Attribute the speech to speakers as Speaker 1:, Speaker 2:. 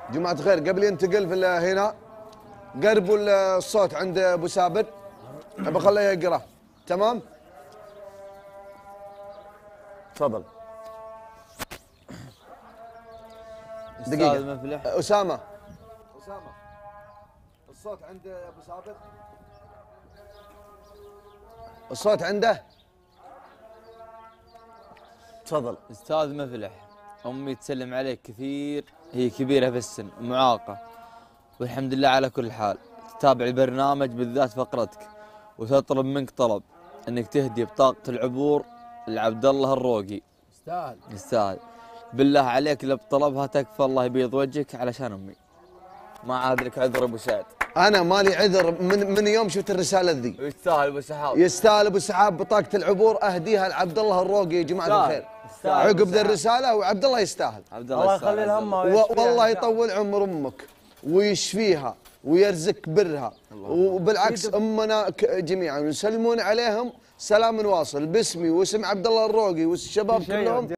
Speaker 1: جماعة الخير قبل ينتقل في هنا قربوا الصوت عند ابو سابر، بخليه يقرا. تمام؟ تفضل. دقيقة
Speaker 2: مفلح.
Speaker 1: أسامة الصوت عند ابو سابر، الصوت عنده. تفضل.
Speaker 2: استاذ مفلح، امي تسلم عليك كثير، هي كبيره في السن ومعاقه، والحمد لله على كل حال. تتابع البرنامج بالذات فقرتك، وتطلب منك طلب انك تهدي بطاقه العبور لعبد الله الروقي. يستاهل. بالله عليك لو بطلبها تكفى، الله يبيض وجهك علشان امي. ما عاد لك عذر ابو سعد.
Speaker 1: انا مالي عذر من يوم شفت الرساله ذي.
Speaker 2: يستاهل ابو سحاب.
Speaker 1: يستاهل ابو سحاب بطاقه العبور اهديها لعبد الله الروقي يا جماعه الخير. عقب ذا الرساله وعبد الله يستاهل.
Speaker 2: عبد الله يخلي
Speaker 3: الهم
Speaker 1: والله يطول عمر امك ويشفيها ويرزق برها، وبالعكس امنا جميعا يسلمون عليهم سلام واصل باسمي واسم عبد الله الروقي والشباب كلهم.